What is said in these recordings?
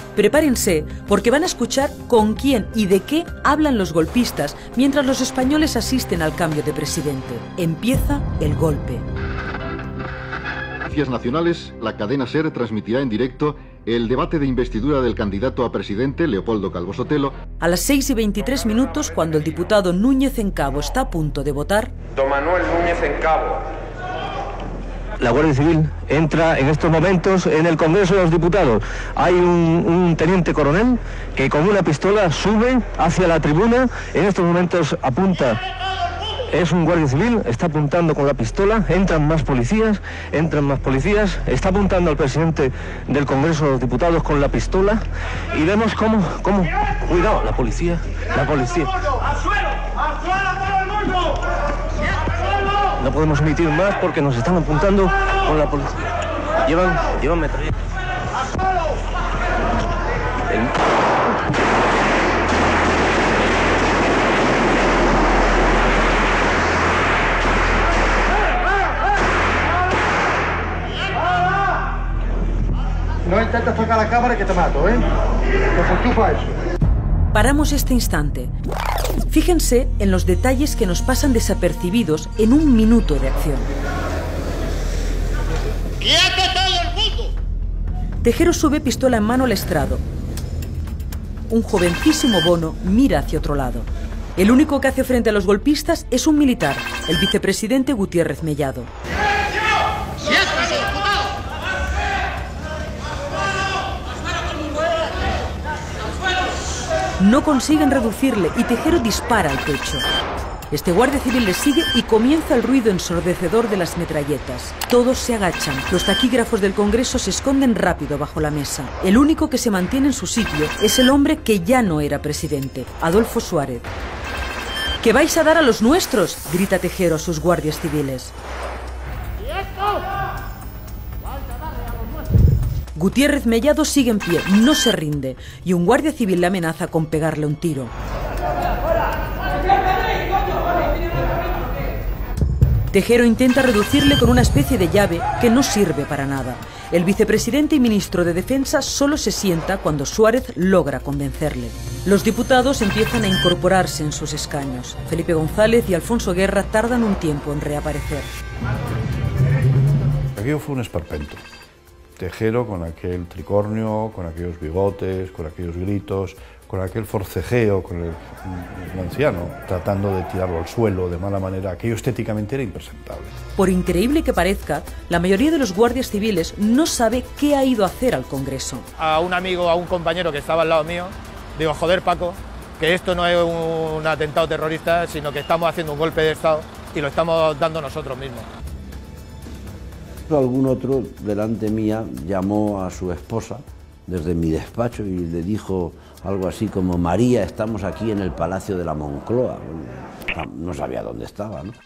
Prepárense, porque van a escuchar con quién y de qué hablan los golpistas mientras los españoles asisten al cambio de presidente. Empieza el golpe. Noticias nacionales, la cadena SER transmitirá en directo el debate de investidura del candidato a presidente, Leopoldo Calvo Sotelo. A las 6:23 minutos, cuando el diputado Núñez Encabo está a punto de votar... Don Manuel Núñez Encabo. La Guardia Civil entra en estos momentos en el Congreso de los Diputados. Hay un teniente coronel que con una pistola sube hacia la tribuna. En estos momentos apunta. Es un guardia civil, está apuntando con la pistola, entran más policías, está apuntando al presidente del Congreso de los Diputados con la pistola y vemos cómo, cuidado, la policía. No podemos emitir más porque nos están apuntando con la policía. Llevan metralletas. No intentes tocar la cámara que te mato, ¿eh? Te enchufa eso. Paramos este instante. Fíjense en los detalles que nos pasan desapercibidos en un minuto de acción. ¡Quieto todo el mundo! Tejero sube pistola en mano al estrado. Un jovencísimo Bono mira hacia otro lado. El único que hace frente a los golpistas es un militar, el vicepresidente Gutiérrez Mellado. No consiguen reducirle y Tejero dispara al pecho. Este guardia civil le sigue y comienza el ruido ensordecedor de las metralletas. Todos se agachan. Los taquígrafos del Congreso se esconden rápido bajo la mesa. El único que se mantiene en su sitio es el hombre que ya no era presidente, Adolfo Suárez. ¿Qué vais a dar a los nuestros?, grita Tejero a sus guardias civiles. Gutiérrez Mellado sigue en pie, no se rinde, y un guardia civil le amenaza con pegarle un tiro. Tejero intenta reducirle con una especie de llave que no sirve para nada. El vicepresidente y ministro de Defensa solo se sienta cuando Suárez logra convencerle. Los diputados empiezan a incorporarse en sus escaños. Felipe González y Alfonso Guerra tardan un tiempo en reaparecer. Aquello fue un esperpento. Tejero con aquel tricornio, con aquellos bigotes, con aquellos gritos, con aquel forcejeo con el anciano, tratando de tirarlo al suelo de mala manera. Aquello estéticamente era impresentable. Por increíble que parezca, la mayoría de los guardias civiles no sabe qué ha ido a hacer al Congreso. A un amigo, a un compañero que estaba al lado mío, digo, joder Paco, que esto no es un atentado terrorista, sino que estamos haciendo un golpe de Estado y lo estamos dando nosotros mismos. Algún otro delante mía llamó a su esposa desde mi despacho y le dijo algo así como: María, estamos aquí en el Palacio de la Moncloa. No sabía dónde estaba, ¿no?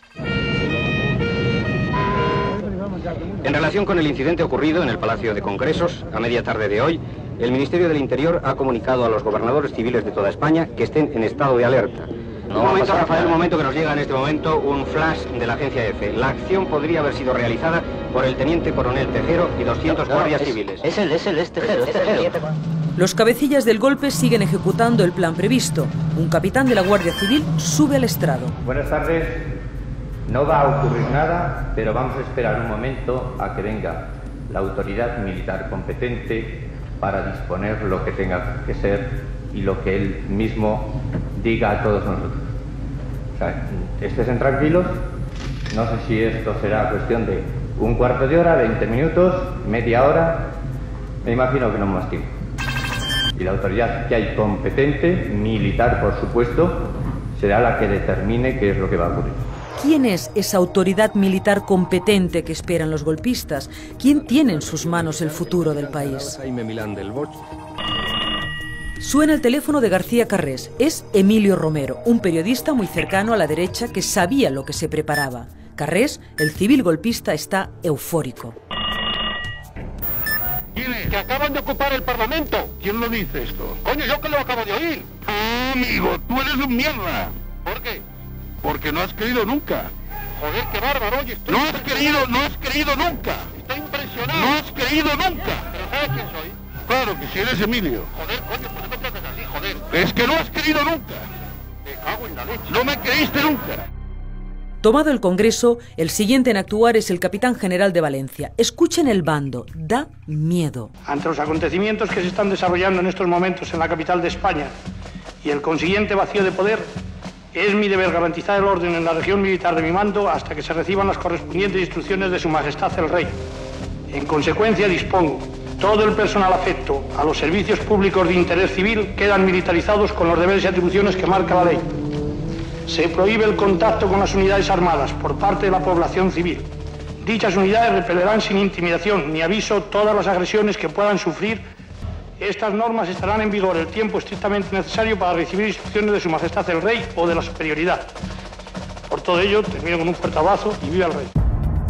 En relación con el incidente ocurrido en el Palacio de Congresos, a media tarde de hoy, el Ministerio del Interior ha comunicado a los gobernadores civiles de toda España que estén en estado de alerta. Un momento, Rafael, un momento que nos llega en este momento un flash de la agencia EFE. La acción podría haber sido realizada por el teniente coronel Tejero y 200 guardias civiles. Es Tejero. Los cabecillas del golpe siguen ejecutando el plan previsto. Un capitán de la Guardia Civil sube al estrado. Buenas tardes. No va a ocurrir nada, pero vamos a esperar un momento a que venga la autoridad militar competente para disponer lo que tenga que ser y lo que él mismo diga a todos nosotros. O sea, estén tranquilos. No sé si esto será cuestión de un cuarto de hora, 20 minutos, media hora. Me imagino que no más tiempo. Y la autoridad que hay competente, militar por supuesto, será la que determine qué es lo que va a ocurrir. ¿Quién es esa autoridad militar competente que esperan los golpistas? ¿Quién tiene en sus manos el futuro del país? Suena el teléfono de García Carrés. Es Emilio Romero, un periodista muy cercano a la derecha que sabía lo que se preparaba. Carrés, el civil golpista, está eufórico. Que acaban de ocupar el Parlamento. ¿Quién lo dice esto? Coño, yo que lo acabo de oír. Amigo, tú eres un mierda. ¿Por qué? Porque no has creído nunca. Joder, qué bárbaro, oye. No has creído nunca. Estoy impresionado. No has creído nunca. ¿Pero sabes quién soy? Claro que si eres Emilio. Joder, coño, pues no te haces así, joder. Es que no has querido nunca. Me cago en la leche. No me creíste nunca. Tomado el Congreso, el siguiente en actuar es el capitán general de Valencia. Escuchen el bando, da miedo. Ante los acontecimientos que se están desarrollando en estos momentos en la capital de España y el consiguiente vacío de poder, es mi deber garantizar el orden en la región militar de mi mando hasta que se reciban las correspondientes instrucciones de Su Majestad el Rey. En consecuencia, dispongo: todo el personal afecto a los servicios públicos de interés civil quedan militarizados con los deberes y atribuciones que marca la ley. Se prohíbe el contacto con las unidades armadas por parte de la población civil. Dichas unidades repelerán sin intimidación ni aviso todas las agresiones que puedan sufrir. Estas normas estarán en vigor el tiempo estrictamente necesario para recibir instrucciones de Su Majestad el Rey o de la superioridad. Por todo ello, termino con un fuerte abrazo y viva el Rey.